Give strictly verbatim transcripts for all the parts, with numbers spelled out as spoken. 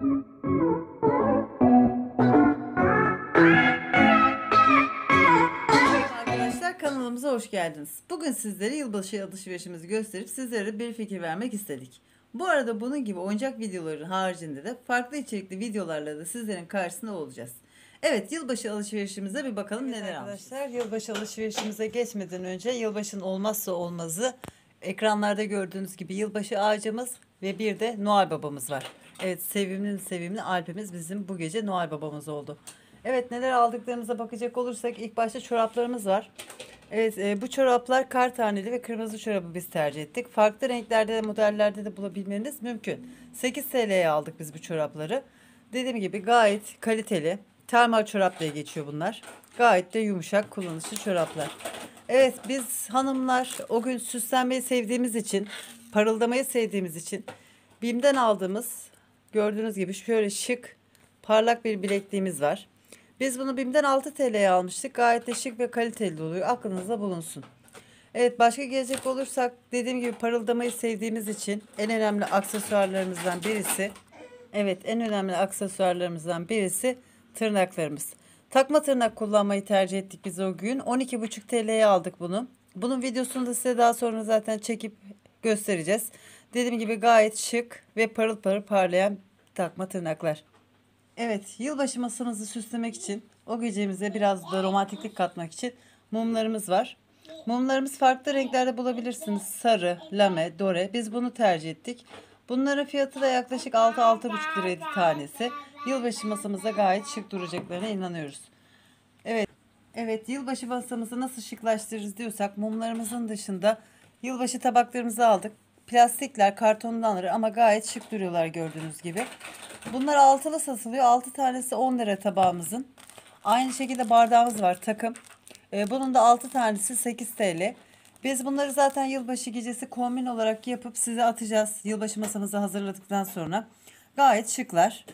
Arkadaşlar, kanalımıza hoş geldiniz. Bugün sizlere yılbaşı alışverişimizi gösterip sizlere bir fikir vermek istedik. Bu arada bunun gibi oyuncak videoları haricinde de farklı içerikli videolarla da sizlerin karşısında olacağız. Evet, yılbaşı alışverişimize bir bakalım Evet neler arkadaşlar, almışız. yılbaşı alışverişimize geçmeden önce yılbaşının olmazsa olmazı ekranlarda gördüğünüz gibi yılbaşı ağacımız ve bir de Noel babamız var. Evet, sevimli sevimli Alp'imiz bizim bu gece Noel babamız oldu. Evet, neler aldıklarımıza bakacak olursak ilk başta çoraplarımız var. Evet, e, bu çoraplar kar taneli ve kırmızı çorabı biz tercih ettik. Farklı renklerde de modellerde de bulabilmeniz mümkün. sekiz T L'ye aldık biz bu çorapları. Dediğim gibi gayet kaliteli. Termal çorap diye geçiyor bunlar. Gayet de yumuşak, kullanışlı çoraplar. Evet, biz hanımlar o gün süslenmeyi sevdiğimiz için, parıldamayı sevdiğimiz için BİM'den aldığımız gördüğünüz gibi şöyle şık, parlak bir bilekliğimiz var. Biz bunu BİM'den altı T L'ye almıştık. Gayet de şık ve kaliteli oluyor. Aklınızda bulunsun. Evet, başka gelecek olursak dediğim gibi parıldamayı sevdiğimiz için en önemli aksesuarlarımızdan birisi evet en önemli aksesuarlarımızdan birisi tırnaklarımız. Takma tırnak kullanmayı tercih ettik biz o gün. on iki buçuk T L'ye aldık bunu. Bunun videosunu da size daha sonra zaten çekip göstereceğiz. Dediğim gibi gayet şık ve parıl parıl parlayan takma tırnaklar. Evet, yılbaşı masamızı süslemek için, o gecemize biraz da romantiklik katmak için mumlarımız var. Mumlarımız farklı renklerde bulabilirsiniz. Sarı, lame, dore. Biz bunu tercih ettik. Bunların fiyatı da yaklaşık altı altı buçuk liraydı tanesi. Yılbaşı masamızda gayet şık duracaklarına inanıyoruz. Evet, evet yılbaşı masamızı nasıl şıklaştırırız diyorsak mumlarımızın dışında yılbaşı tabaklarımızı aldık. Plastikler, kartondan ama gayet şık duruyorlar gördüğünüz gibi. Bunlar altılı satılıyor. altı tanesi on lira tabağımızın. Aynı şekilde bardağımız var takım. Ee, bunun da altı tanesi sekiz T L. Biz bunları zaten yılbaşı gecesi kombin olarak yapıp size atacağız. Yılbaşı masamızı hazırladıktan sonra. Gayet şıklar.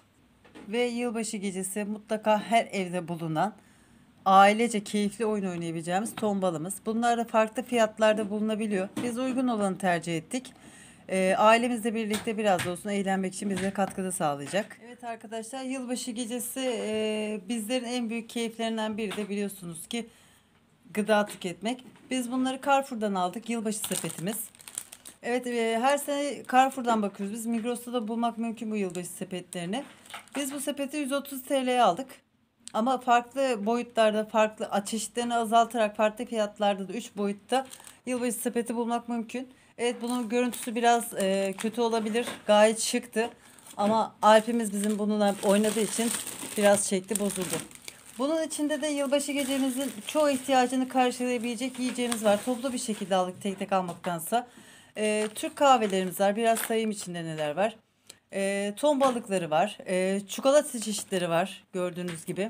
Ve yılbaşı gecesi mutlaka her evde bulunan ailece keyifli oyun oynayabileceğimiz tombalımız. Bunlar da farklı fiyatlarda bulunabiliyor. Biz uygun olanı tercih ettik. E, ailemizle birlikte biraz da olsun eğlenmek için bize katkıda sağlayacak. Evet arkadaşlar, yılbaşı gecesi e, bizlerin en büyük keyiflerinden biri de biliyorsunuz ki gıda tüketmek. Biz bunları Carrefour'dan aldık. Yılbaşı sepetimiz. Evet, e, her sene Carrefour'dan bakıyoruz. Biz Migros'ta da bulmak mümkün bu yılbaşı sepetlerini. Biz bu sepeti yüz otuz T L'ye aldık. Ama farklı boyutlarda, farklı çeşitlerini azaltarak farklı fiyatlarda da üç boyutta yılbaşı sepeti bulmak mümkün. Evet, bunun görüntüsü biraz e, kötü olabilir. Gayet şıktı. Ama Alp'imiz bizim bununla oynadığı için biraz çekti, bozuldu. Bunun içinde de yılbaşı gecemizin çoğu ihtiyacını karşılayabilecek yiyeceğimiz var. Toplu bir şekilde aldık tek tek almaktansa. E, Türk kahvelerimiz var. Biraz sayayım içinde neler var. E, ton balıkları var. E, çikolata çeşitleri var gördüğünüz gibi.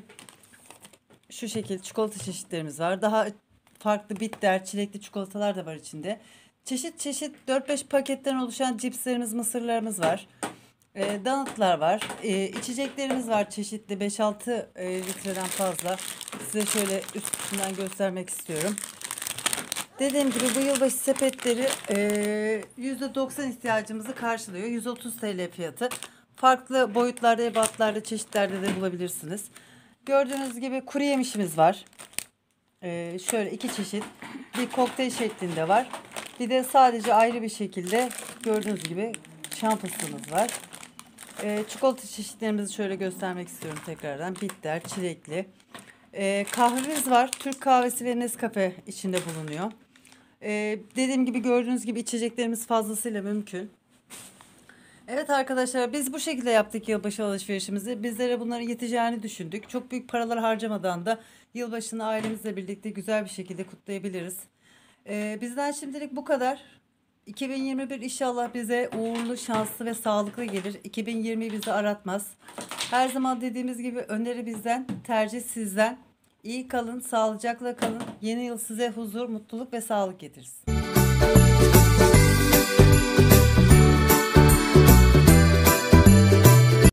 Şu şekilde çikolata çeşitlerimiz var. Daha farklı bitter, çilekli çikolatalar da var içinde. Çeşit çeşit dört beş paketten oluşan cipslerimiz, mısırlarımız var. E, donutlar var. E, içeceklerimiz var çeşitli beş altı e, litreden fazla. Size şöyle üstünden göstermek istiyorum. Dediğim gibi bu yılbaşı sepetleri e, yüzde doksan ihtiyacımızı karşılıyor. yüz otuz T L fiyatı. Farklı boyutlarda, ebatlarda, çeşitlerde de bulabilirsiniz. Gördüğünüz gibi kuru yemişimiz var. E, şöyle iki çeşit. Bir kokteyl şeklinde var. Bir de sadece ayrı bir şekilde gördüğünüz gibi şampasımız var. E, çikolata çeşitlerimizi şöyle göstermek istiyorum tekrardan. Bitter, çilekli. E, kahvemiz var. Türk kahvesi ve Nescafe içinde bulunuyor. Ee, dediğim gibi gördüğünüz gibi içeceklerimiz fazlasıyla mümkün. Evet arkadaşlar, biz bu şekilde yaptık yılbaşı alışverişimizi. Bizlere bunların yeteceğini düşündük. Çok büyük paralar harcamadan da yılbaşını ailemizle birlikte güzel bir şekilde kutlayabiliriz. Ee, bizden şimdilik bu kadar. iki bin yirmi bir inşallah bize uğurlu, şanslı ve sağlıklı gelir. iki bin yirmi bizi aratmaz. Her zaman dediğimiz gibi öneri bizden, tercih sizden. İyi kalın, sağlıcakla kalın. Yeni yıl size huzur, mutluluk ve sağlık getirsin.